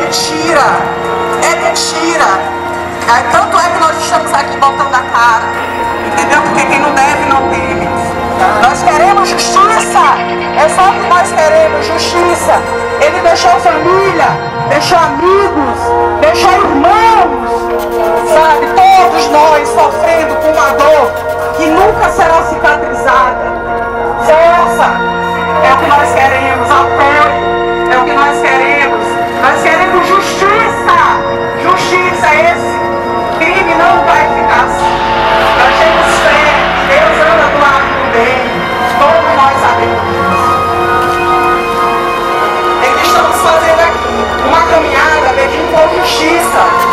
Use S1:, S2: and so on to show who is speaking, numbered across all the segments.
S1: mentira, é mentira. Tanto é que nós estamos aqui botando a cara, entendeu? Porque quem não deve não teme. Nós queremos justiça, é só o que nós queremos, justiça. Ele deixou família, deixou amigos, deixou irmãos, sabe? Todos nós sofrendo com uma dor que nunca será cicatrizada. Força é o que nós queremos, apoio é o que nós queremos. Nós queremos justiça, justiça. Esse crime não vai ficar assim. Nós temos fé que Deus anda do lado do bem, todos nós sabemos disso. É que estamos fazendo aqui uma caminhada pedindo por justiça.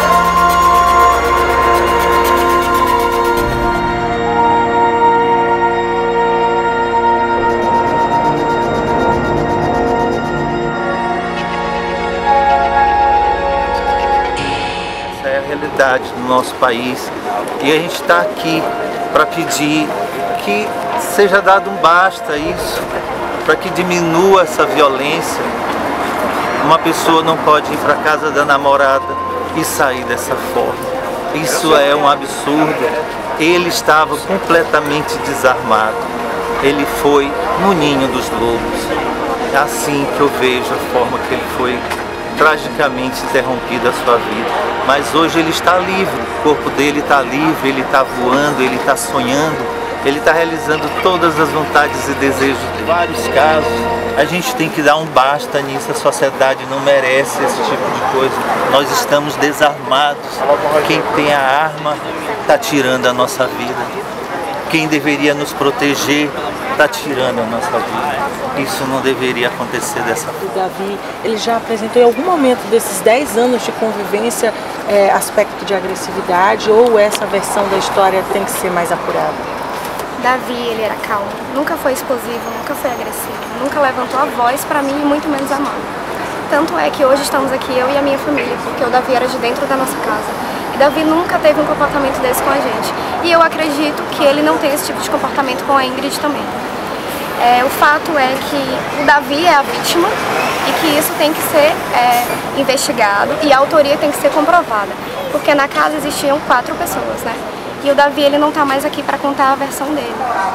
S2: Realidade do nosso país, e a gente está aqui para pedir que seja dado um basta a isso, para que diminua essa violência. Uma pessoa não pode ir para casa da namorada e sair dessa forma. Isso é um absurdo. Ele estava completamente desarmado. Ele foi no ninho dos lobos. É assim que eu vejo a forma que ele foi tragicamente interrompida a sua vida. Mas hoje ele está livre, o corpo dele está livre, ele está voando, ele está sonhando, ele está realizando todas as vontades e desejos dele. Em vários casos, a gente tem que dar um basta nisso, a sociedade não merece esse tipo de coisa. Nós estamos desarmados, quem tem a arma está tirando a nossa vida, quem deveria nos proteger está tirando a nossa vida. Isso não deveria acontecer dessa forma.
S3: O Davi, ele já apresentou em algum momento desses 10 anos de convivência aspecto de agressividade, ou essa versão da história tem que ser mais apurada?
S4: Davi, ele era calmo, nunca foi explosivo, nunca foi agressivo, nunca levantou a voz para mim e muito menos a mão. Tanto é que hoje estamos aqui, eu e a minha família, porque o Davi era de dentro da nossa casa. E Davi nunca teve um comportamento desse com a gente. E eu acredito que ele não tem esse tipo de comportamento com a Ingrid também. O fato é que o Davi é a vítima e que isso tem que ser investigado e a autoria tem que ser comprovada, porque na casa existiam 4 pessoas, né? E o Davi, ele não está mais aqui para contar a versão dele.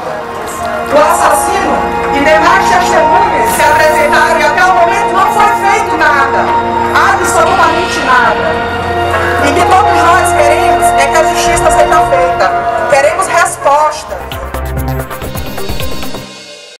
S1: O assassino e demais testemunhas se apresentaram e até o momento não foi feito nada, absolutamente nada. E que todos nós